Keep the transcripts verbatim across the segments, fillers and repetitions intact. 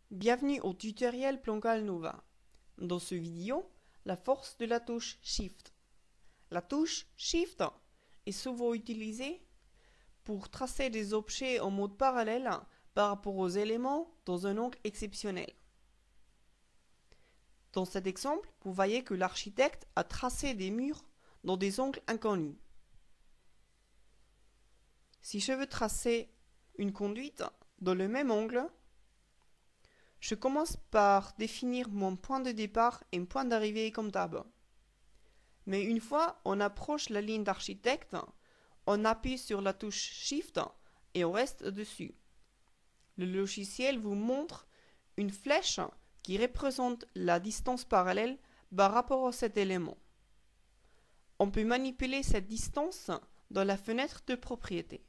Bienvenue au tutoriel Plancal Nova. Dans ce vidéo, la force de la touche Shift. La touche Shift est souvent utilisée pour tracer des objets en mode parallèle par rapport aux éléments dans un angle exceptionnel. Dans cet exemple, vous voyez que l'architecte a tracé des murs dans des angles inconnus. Si je veux tracer une conduite dans le même angle, je commence par définir mon point de départ et mon point d'arrivée comme d'hab. Mais une fois on approche la ligne d'architecte, on appuie sur la touche Shift et on reste dessus. Le logiciel vous montre une flèche qui représente la distance parallèle par rapport à cet élément. On peut manipuler cette distance dans la fenêtre de propriété.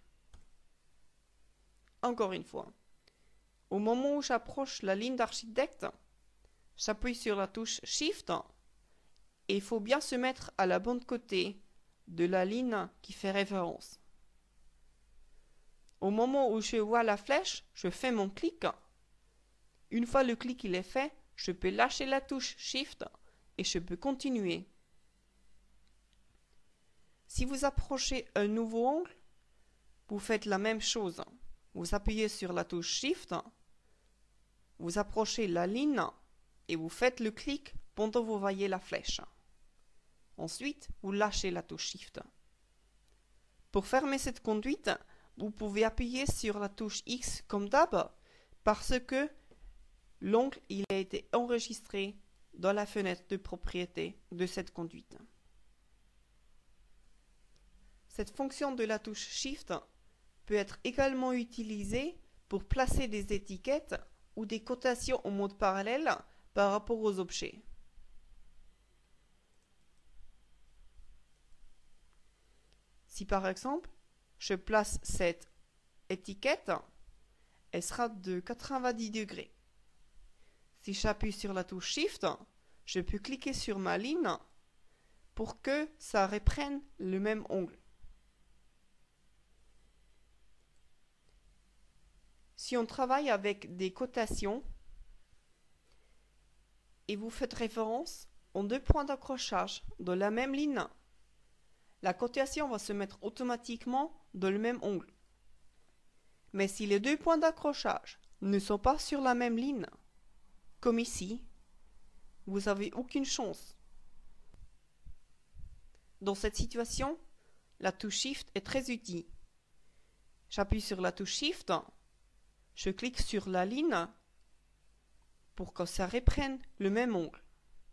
Encore une fois. Au moment où j'approche la ligne d'architecte, j'appuie sur la touche Shift et il faut bien se mettre à la bonne côté de la ligne qui fait référence. Au moment où je vois la flèche, je fais mon clic. Une fois le clic il est fait, je peux lâcher la touche Shift et je peux continuer. Si vous approchez un nouveau angle, vous faites la même chose. Vous appuyez sur la touche Shift, vous approchez la ligne et vous faites le clic pendant que vous voyez la flèche. Ensuite, vous lâchez la touche Shift. Pour fermer cette conduite, vous pouvez appuyer sur la touche X comme d'hab parce que l'angle il a été enregistré dans la fenêtre de propriété de cette conduite. Cette fonction de la touche Shift peut être également utilisée pour placer des étiquettes ou des cotations en mode parallèle par rapport aux objets. Si par exemple, je place cette étiquette, elle sera de quatre-vingt-dix degrés. Si j'appuie sur la touche Shift, je peux cliquer sur ma ligne pour que ça reprenne le même angle. Si on travaille avec des cotations et vous faites référence en deux points d'accrochage dans la même ligne, la cotation va se mettre automatiquement dans le même angle. Mais si les deux points d'accrochage ne sont pas sur la même ligne, comme ici, vous n'avez aucune chance. Dans cette situation, la touche Shift est très utile. J'appuie sur la touche Shift, je clique sur la ligne pour que ça reprenne le même angle.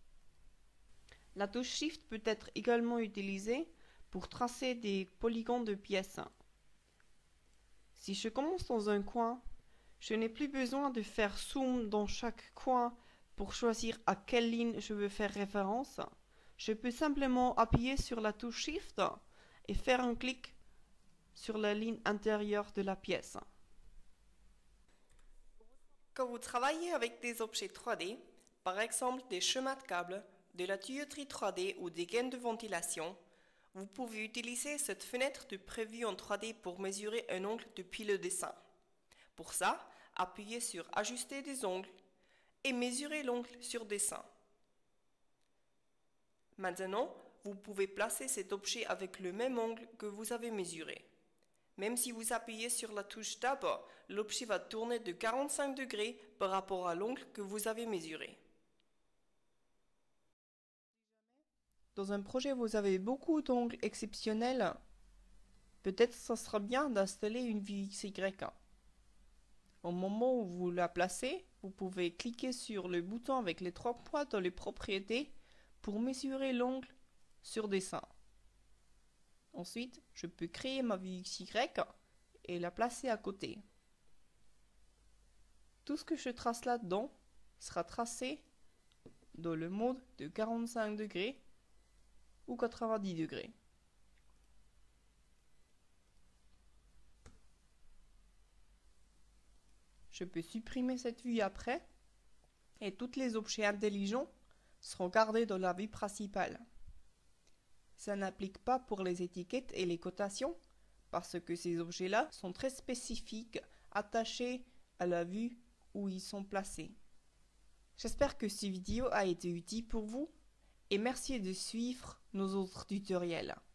La touche Shift peut être également utilisée pour tracer des polygones de pièces. Si je commence dans un coin, je n'ai plus besoin de faire zoom dans chaque coin pour choisir à quelle ligne je veux faire référence. Je peux simplement appuyer sur la touche Shift et faire un clic sur la ligne intérieure de la pièce. Quand vous travaillez avec des objets trois D, par exemple des chemins de câbles, de la tuyauterie trois D ou des gaines de ventilation, vous pouvez utiliser cette fenêtre de prévue en trois D pour mesurer un angle depuis le dessin. Pour ça, appuyez sur Ajuster des angles et mesurez l'angle sur dessin. Maintenant, vous pouvez placer cet objet avec le même angle que vous avez mesuré. Même si vous appuyez sur la touche Tab, l'objet va tourner de quarante-cinq degrés par rapport à l'angle que vous avez mesuré. Dans un projet, vous avez beaucoup d'angles exceptionnels. Peut-être ça sera bien d'installer une V X Y. Au moment où vous la placez, vous pouvez cliquer sur le bouton avec les trois points dans les propriétés pour mesurer l'angle sur dessin. Ensuite, je peux créer ma V X Y et la placer à côté. Tout ce que je trace là-dedans sera tracé dans le mode de quarante-cinq degrés ou quatre-vingt-dix degrés. Je peux supprimer cette vue après et tous les objets intelligents seront gardés dans la vue principale. Ça n'applique pas pour les étiquettes et les cotations parce que ces objets-là sont très spécifiques, attachés à la vue où ils sont placés. J'espère que cette vidéo a été utile pour vous et merci de suivre nos autres tutoriels.